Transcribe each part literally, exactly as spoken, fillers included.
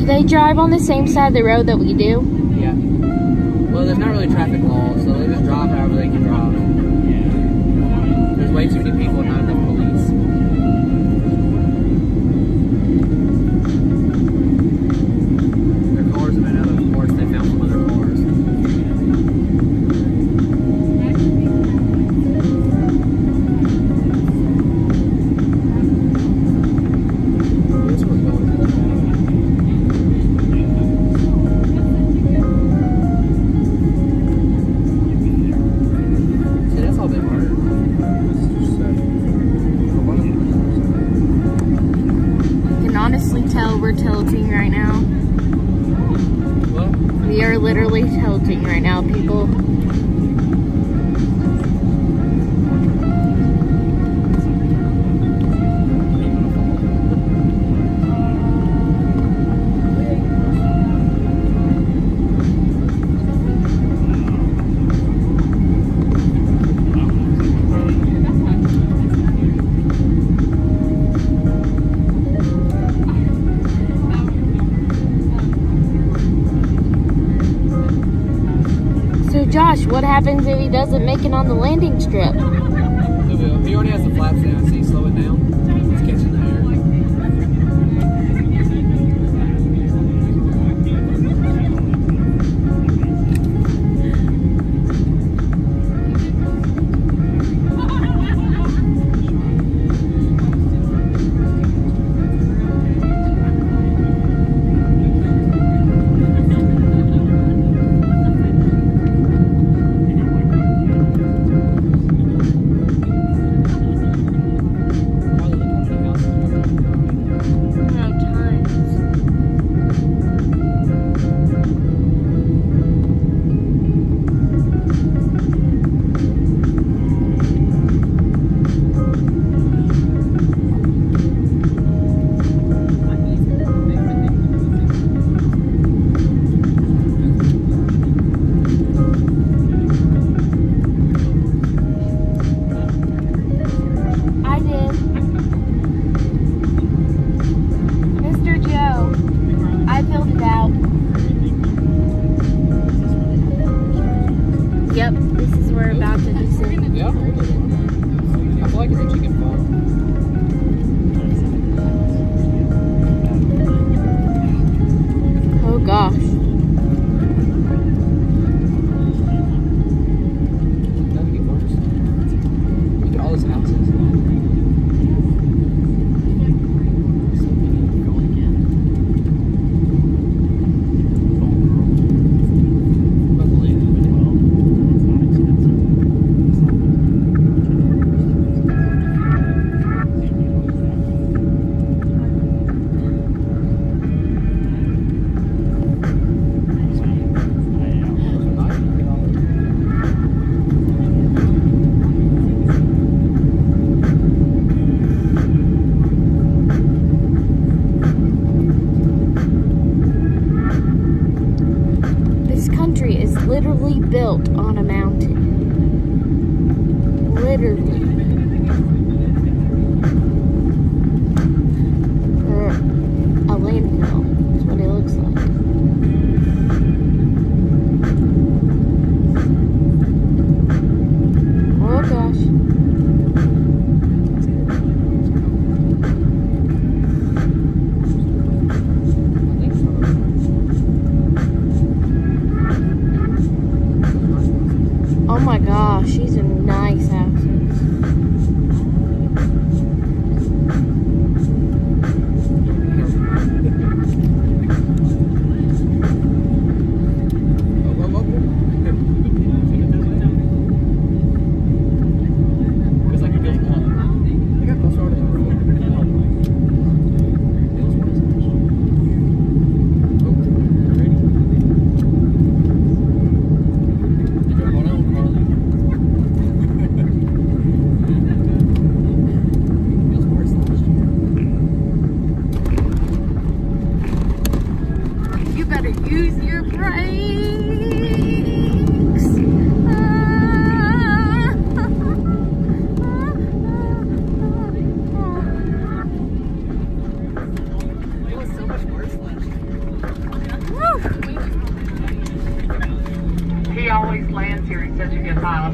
they drive on the same side of the road that we do? Yeah. Well, there's not really traffic laws, so they just drive however they can drive. There's way too many people and not enough police. Their cars have been out of course. They found some other cars. This one's going. See, that's all been murdered. I can honestly tell we're tilting right now. What? We are literally tilting right now, people. So Josh, what happens if he doesn't make it on the landing strip? He will. He already has the flaps down. See, slow it down. It's catching the air.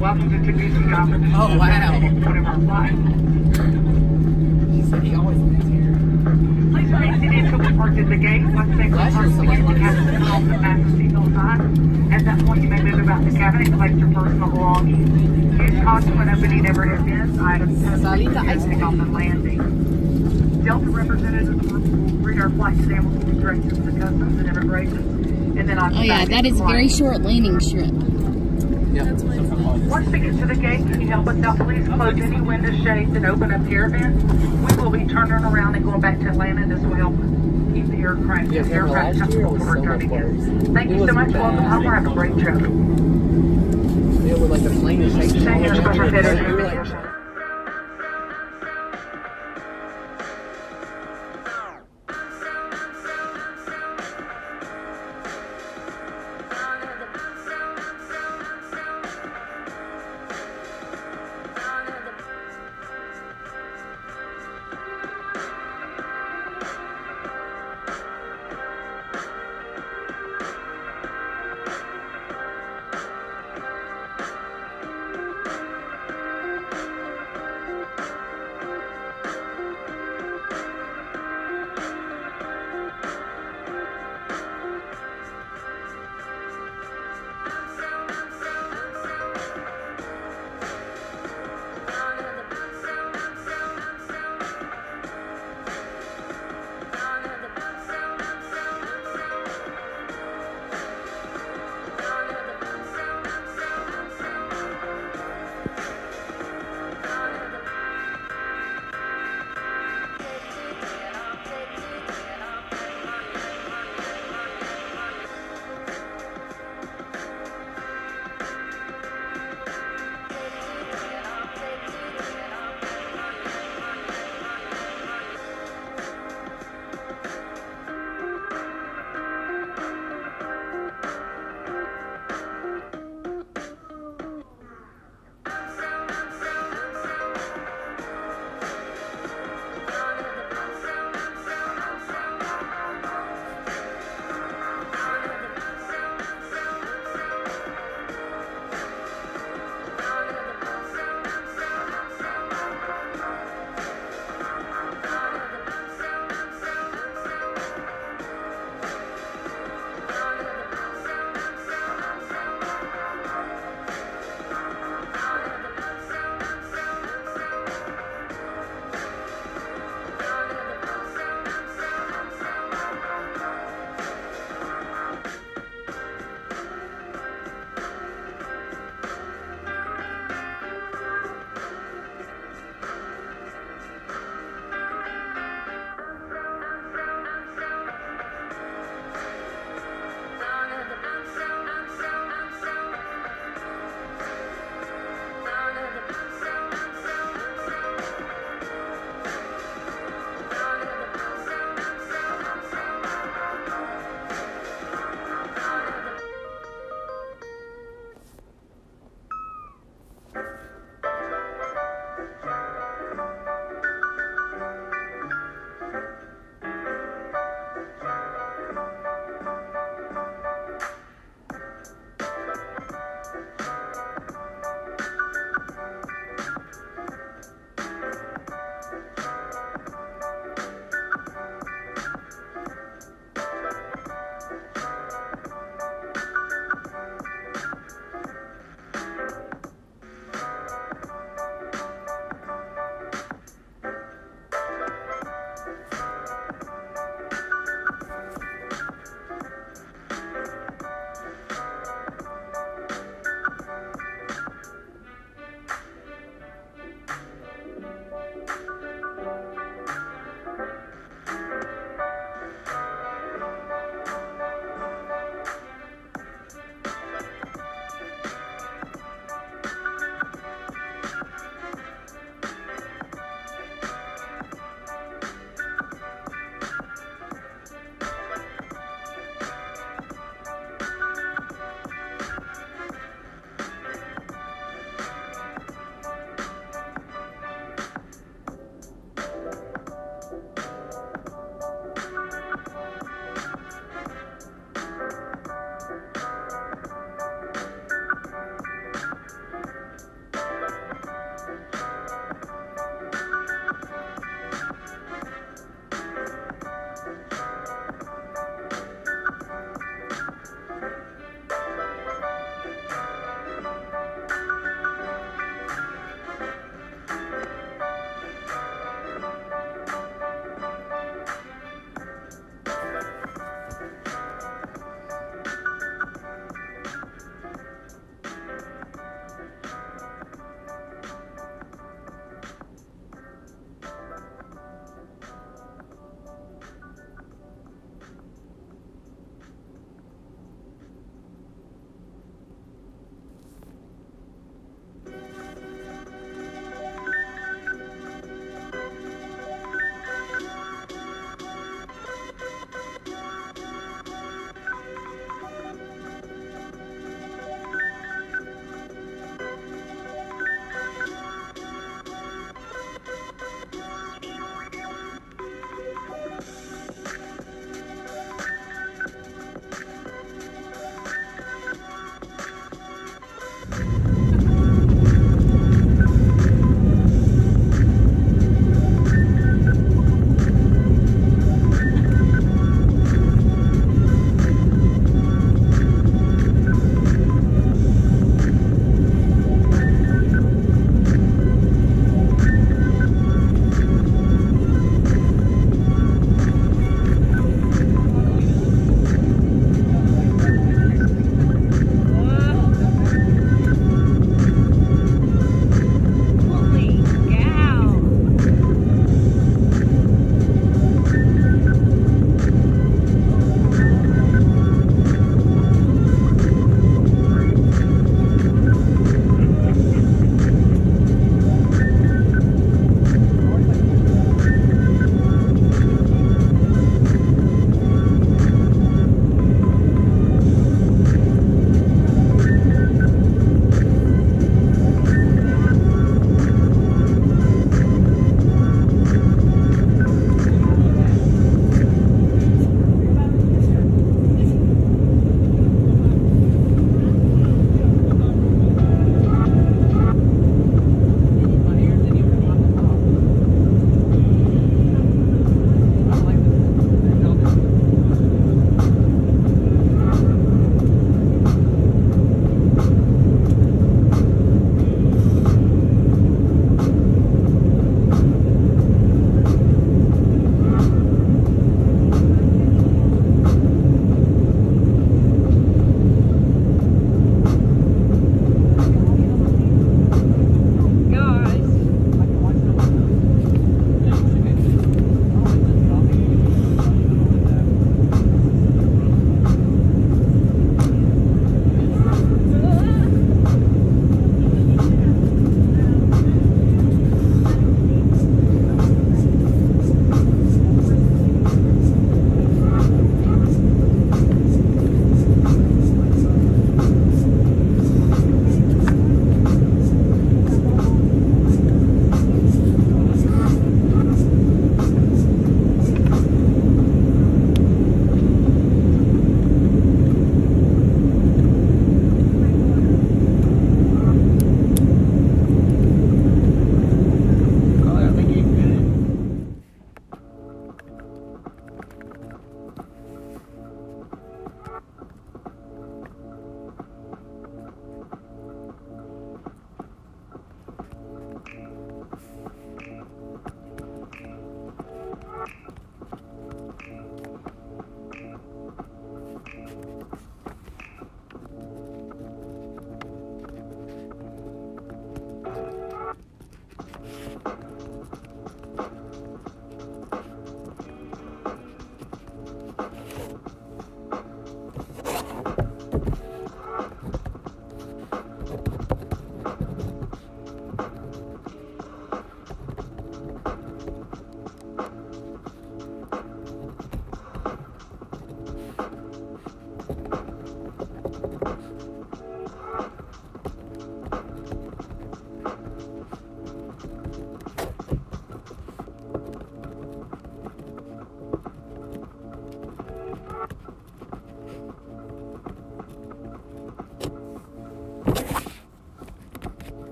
Welcome to Tbilisi, Auckland. Oh, wow. One of our flights. He always lives here. Please remain seated until we park at the gate. Once they Last year, park, so we much have to turn off the fasten seatbelt sign. At that point, you may move about the cabin and collect your personal belongings. Use caution when opening overhead bins. Items Salita ice cream. on the landing. Delta representatives will read our flight today and will give you directions to customs and immigration. And then on Oh yeah, that is a very short landing strip. Yep. Once we get to the gate, can you help us out? Please close any window shades and open up air vents. We will be turning around and going back to Atlanta. This will help keep the aircraft, Yeah, aircraft last year comfortable was for so much coming worse. in. Thank It you so wasn't much. bad. Welcome home. Have a great trip. Yeah, with like the plane is shaking. Stay here, all special over. fitters. We were like,